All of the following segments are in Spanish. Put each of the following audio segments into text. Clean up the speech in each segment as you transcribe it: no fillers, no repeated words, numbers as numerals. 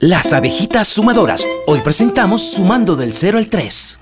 Las abejitas sumadoras. Hoy presentamos Sumando del 0 al 3.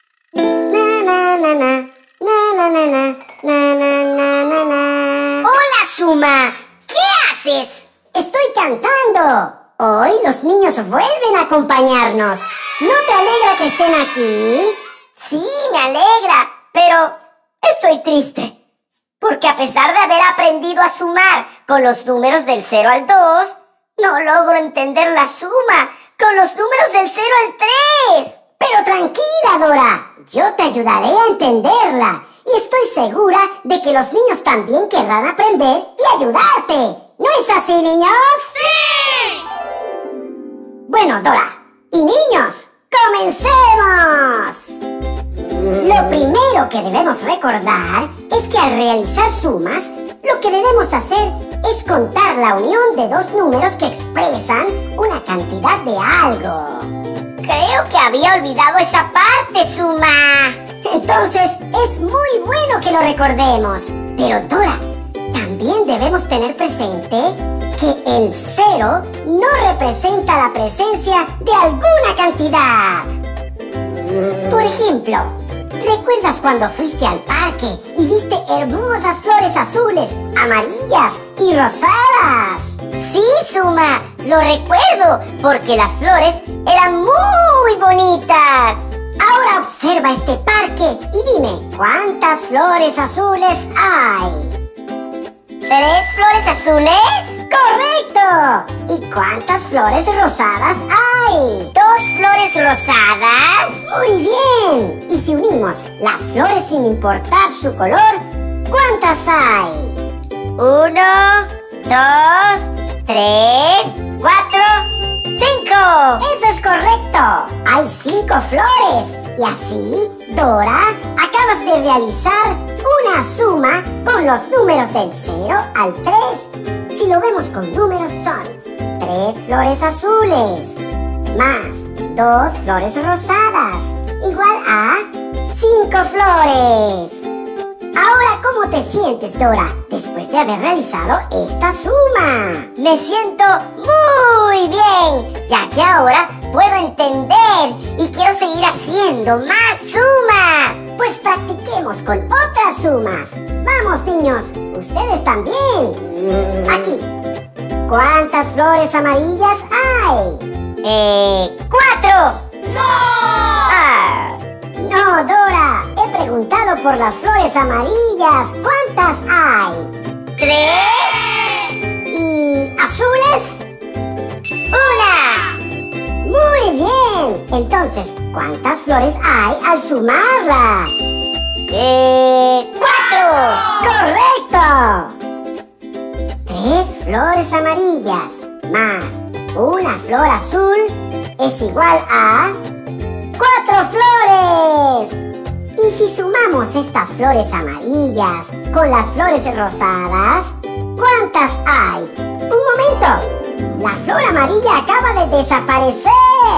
¡Hola, Suma! ¿Qué haces? ¡Estoy cantando! Hoy los niños vuelven a acompañarnos. ¿No te alegra que estén aquí? Sí, me alegra, pero estoy triste. Porque a pesar de haber aprendido a sumar con los números del 0 al 2, no logro entender la suma con los números del 0 al 3. Pero tranquila, Dora. Yo te ayudaré a entenderla. Y estoy segura de que los niños también querrán aprender y ayudarte. ¿No es así, niños? ¡Sí! Bueno, Dora y niños, ¡comencemos! Lo primero que debemos recordar es que al realizar sumas, lo que debemos hacer es contar la unión de dos números que expresan una cantidad de algo. Creo que había olvidado esa parte, Suma. Entonces, es muy bueno que lo recordemos. Pero, Dora, también debemos tener presente que el 0 no representa la presencia de alguna cantidad. Por ejemplo, ¿recuerdas cuando fuiste al parque y viste hermosas flores azules, amarillas y rosadas? Sí, Suma, lo recuerdo, porque las flores eran muy bonitas. Ahora observa este parque y dime, ¿cuántas flores azules hay? ¿3 flores azules? ¡Correcto! ¿Y cuántas flores rosadas hay? 2 flores rosadas. ¡Muy bien! Y si unimos las flores sin importar su color, ¿cuántas hay? 1, 2, 3, 4, 5. ¡Eso es correcto! Hay 5 flores. Y así, Dora, acabas de realizar una suma con los números del 0 al 3. Si lo vemos con números son 3 flores azules más 2 flores rosadas igual a 5 flores. Ahora, ¿cómo te sientes, Dora, después de haber realizado esta suma? Me siento muy bien, ya que ahora puedo entender y quiero seguir haciendo más sumas. Pues practiquemos con otras sumas. Vamos, niños, ustedes también. Aquí. ¿Cuántas flores amarillas hay? 4. No, Dora. He preguntado por las flores amarillas. ¿Cuántas hay? 3. ¿Y azules? 1. Muy bien. Entonces, ¿cuántas flores hay al sumarlas? 4. ¡Correcto! 3 flores amarillas más una flor azul es igual a 4 flores. Y si sumamos estas flores amarillas con las flores rosadas, ¿cuántas hay? ¡Un momento! La flor amarilla acaba de desaparecer.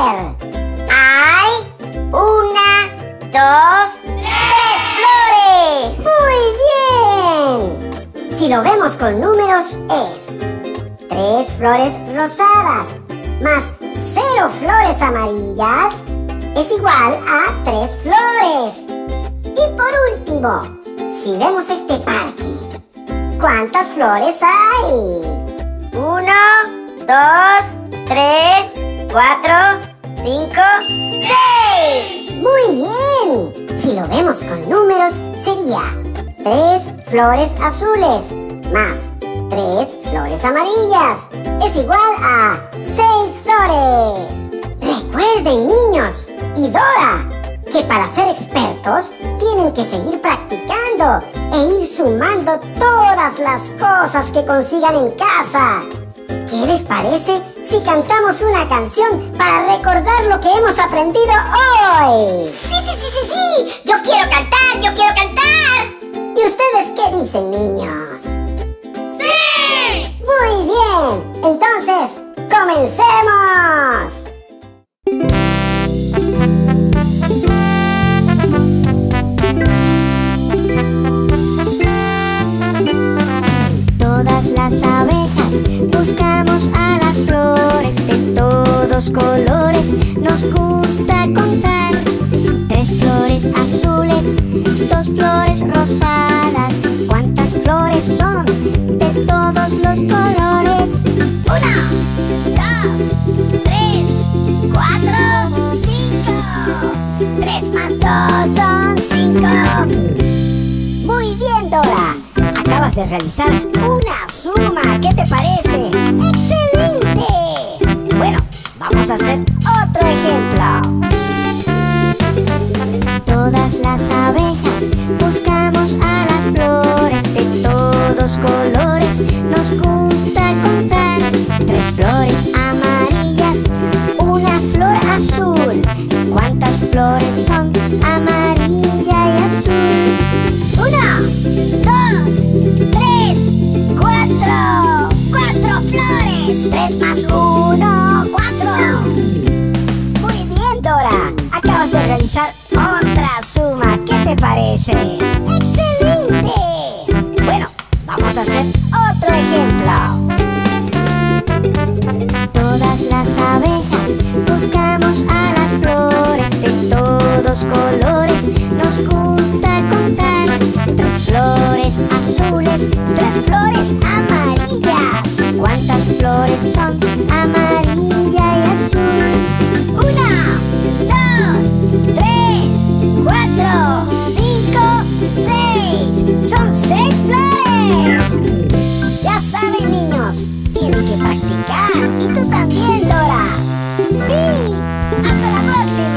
Hay 1, 2, 3 flores. ¡Muy bien! Si lo vemos con números es 3 flores rosadas más 0 flores amarillas es igual a 3 flores. Y por último, si vemos este parque, ¿cuántas flores hay? 1, 2, 3, 4, 5, 6. ¡Muy bien! Si lo vemos con números, sería 3 flores azules más 3 flores amarillas es igual a 6 flores. Recuerden, niños y Dora, que para ser expertos tienen que seguir practicando e ir sumando todas las cosas que consigan en casa. ¿Qué les parece si cantamos una canción para recordar lo que hemos aprendido hoy? Sí. Yo quiero cantar, yo quiero cantar. ¿Y ustedes qué dicen, niños? ¡Sí! Muy bien. Entonces, ¡comencemos! Todas las abejas buscamos a las flores de todos rosadas. ¿Cuántas flores son de todos los colores? 1, 2, 3, 4, 5. 3 más 2 son 5. Muy bien, Dora. Acabas de realizar una suma. ¿Qué te parece? ¡Excelente! Bueno, vamos a hacer otro ejemplo. Todas las abejas buscamos a las flores de todos colores. Nos gusta contar 3 flores amarillas, una flor azul. ¿Cuántas flores son amarilla y azul? 1, 2, 3, 4. 4 flores. 3 más 1, 4. Muy bien, Dora. Acabas de realizar otra suma. ¿Qué te parece? ¡Excelente! Bueno, vamos a hacer otro ejemplo. Todas las abejas buscamos a las flores de todos colores. Nos gusta contar 3 flores azules, 3 flores amarillas. ¿Cuántas flores son amarilla y azul? 1, 2, 3, 4, 5, 6. ¡Son 6 flores! Ya saben, niños, tienen que practicar. Y tú también, Dora. ¡Sí! ¡Hasta la próxima!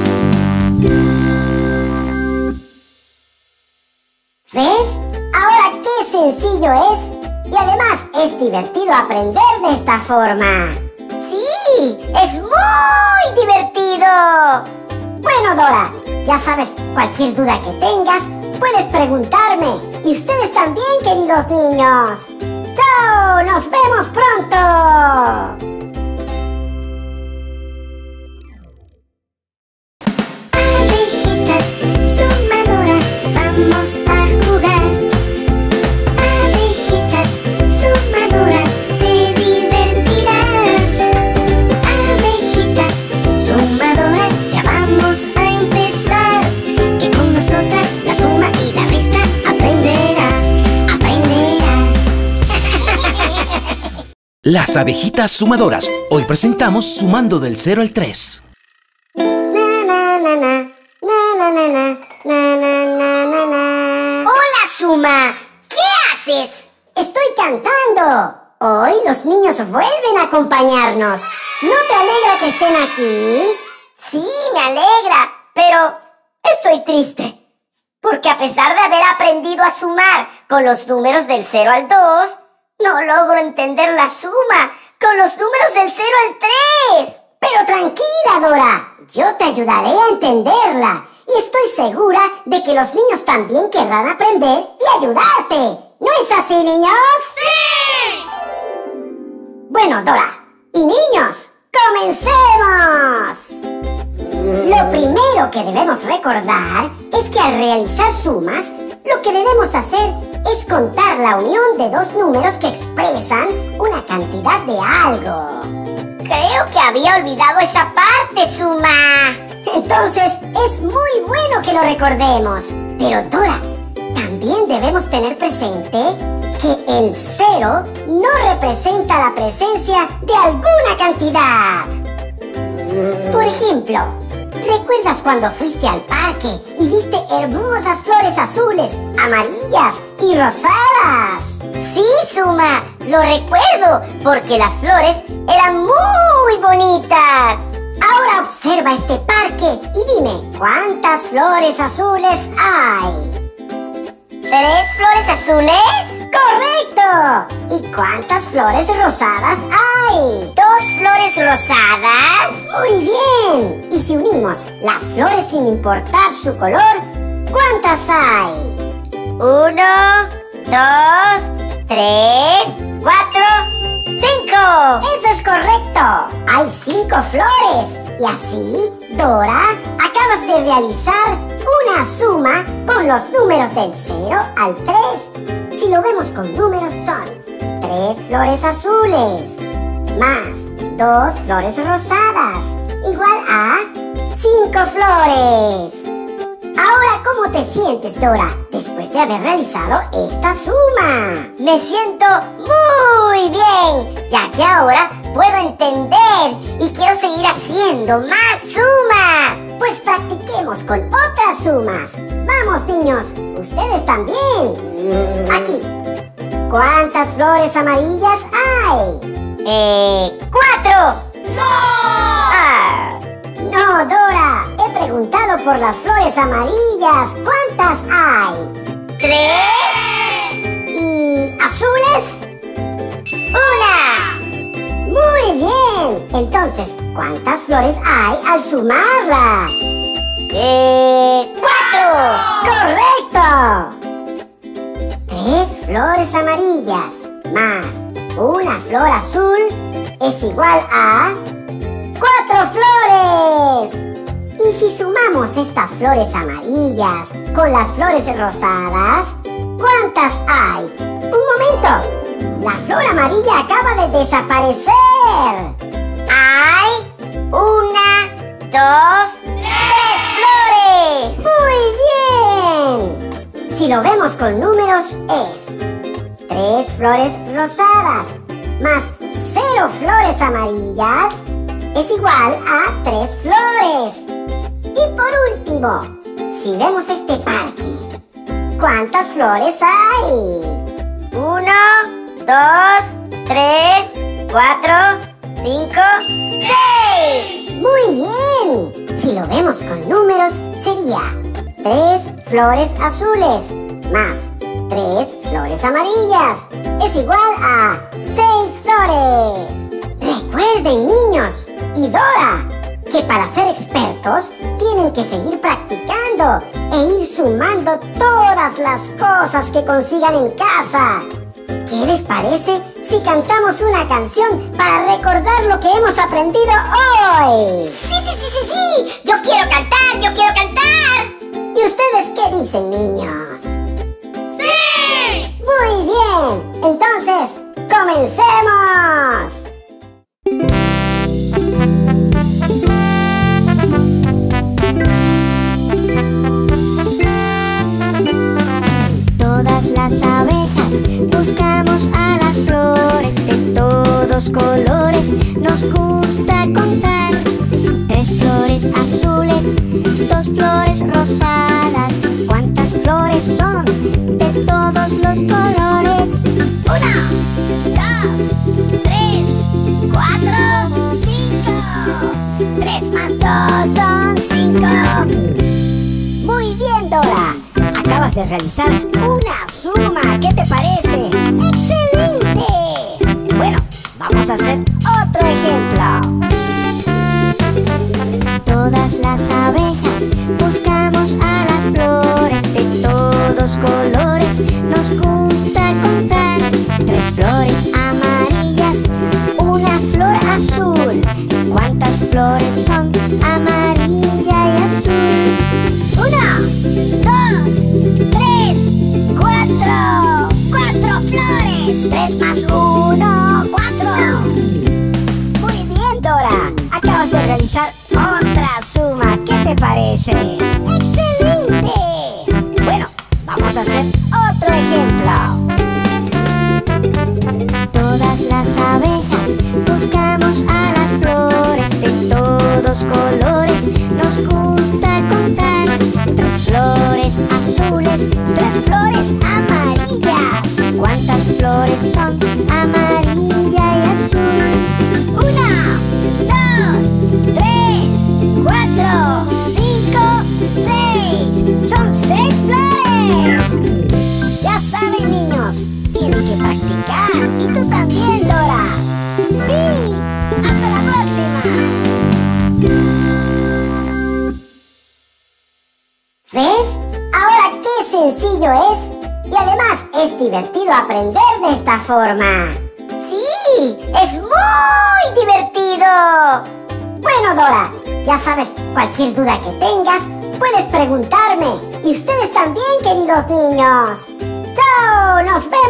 ¿Ves? Ahora qué sencillo es. Y además es divertido aprender de esta forma. ¡Sí! ¡Es muy divertido! Bueno, Dora, ya sabes, cualquier duda que tengas, puedes preguntarme. Y ustedes también, queridos niños. ¡Chao! ¡Nos vemos pronto! Abejitas sumadoras, vamos a jugar. Abejitas sumadoras, te divertirás. Abejitas sumadoras, ya vamos a empezar. Que con nosotras la suma y la resta aprenderás. Las abejitas sumadoras. Hoy presentamos sumando del 0 al 3. ¡Hola, Suma! ¿Qué haces? Estoy cantando. Hoy los niños vuelven a acompañarnos. ¿No te alegra que estén aquí? Sí, me alegra, pero estoy triste. Porque a pesar de haber aprendido a sumar con los números del 0 al 2, no logro entender la suma con los números del 0 al 3. Pero tranquila, Dora. Yo te ayudaré a entenderla. Y estoy segura de que los niños también querrán aprender y ayudarte. ¿No es así, niños? ¡Sí! Bueno, Dora y niños, ¡comencemos! Lo primero que debemos recordar es que al realizar sumas, lo que debemos hacer es contar la unión de dos números que expresan una cantidad de algo. Creo que había olvidado esa parte, Suma. Entonces, es muy bueno que lo recordemos. Pero, Dora, también debemos tener presente que el 0 no representa la presencia de alguna cantidad. Por ejemplo, ¿recuerdas cuando fuiste al parque y viste hermosas flores azules, amarillas y rosadas? Sí, Suma, lo recuerdo, porque las flores eran muy bonitas. Ahora observa este parque y dime, ¿cuántas flores azules hay? ¿3 flores azules? ¡Correcto! ¿Y cuántas flores rosadas hay? 2 flores rosadas. ¡Muy bien! Y si unimos las flores sin importar su color, ¿cuántas hay? 1, 2, 3, 4, 5. ¡Eso es correcto! Hay 5 flores. Y así, Dora, acabas de realizar una suma con los números del 0 al 3. Si lo vemos con números son 3 flores azules más 2 flores rosadas igual a 5 flores. Ahora, ¿cómo te sientes, Dora, después de haber realizado esta suma? Me siento muy bien, ya que ahora puedo entender y quiero seguir haciendo más sumas. Pues practiquemos con otras sumas. Vamos, niños, ustedes también. Aquí. ¿Cuántas flores amarillas hay? 4. No, Dora. He preguntado por las flores amarillas. ¿Cuántas hay? 3. ¿Y azules? 1. Muy bien. Entonces, ¿cuántas flores hay al sumarlas? 4. ¡Correcto! 3 flores amarillas más una flor azul es igual a 4 flores. Y si sumamos estas flores amarillas con las flores rosadas, ¿cuántas hay? ¡Un momento! La flor amarilla acaba de desaparecer. Hay 1, 2, 3 flores. ¡Muy bien! Si lo vemos con números es 3 flores rosadas más 0 flores amarillas es igual a 3 flores. Y por último, si vemos este parque, ¿cuántas flores hay? 1, 2, 3, 4, 5, 6. Muy bien. Si lo vemos con números, sería 3 flores azules más 3 flores amarillas es igual a 6 flores. Recuerden, niños y Dora, que para ser expertos tienen que seguir practicando e ir sumando todas las cosas que consigan en casa. ¿Qué les parece si cantamos una canción para recordar lo que hemos aprendido hoy? Sí. Yo quiero cantar, yo quiero cantar. ¿Y ustedes qué dicen, niños? ¡Sí! Muy bien. Entonces, ¡comencemos! Todas las abejas buscamos a las flores de todos colores. Nos gusta contar 3 flores azules, 2 flores rosadas. ¿Cuántas flores son de todos los colores? 1, 2, 3, 4, 5. 3 más 2 son 5. Muy bien, Dora. Acabas de realizar una suma. ¿Qué te parece? ¡Excelente! Bueno, vamos a hacer otro ejemplo. Todas las abejas buscamos a las flores de todos colores. Nos gusta contar 3 flores amarillas, una flor azul. ¿Cuántas flores son amarilla y azul? 1, 2, 3, 4. 4 flores. 3 más 1, 4. Muy bien, Dora. Acabas de realizar otra suma. ¿Qué te parece? ¡Excelente! Bueno, vamos a hacer otro ejemplo. Todas las abejas buscamos a las flores de todos colores. Nos gusta contar 3 flores azules, 3 flores amarillas. ¿Cuántas flores son amarilla y azul? 1, 2, 3, 4, 5, 6. ¡Son 6 flores! Ya saben, niños, tienen que practicar. Y tú también, Dora. ¡Sí! ¡Hasta la próxima! ¿Ves? Ahora qué sencillo es. Y además es divertido aprender de esta forma. ¡Sí! ¡Es muy divertido! Bueno, Dora, ya sabes, cualquier duda que tengas, puedes preguntarme. Y ustedes también, queridos niños. ¡Chao! ¡Nos vemos!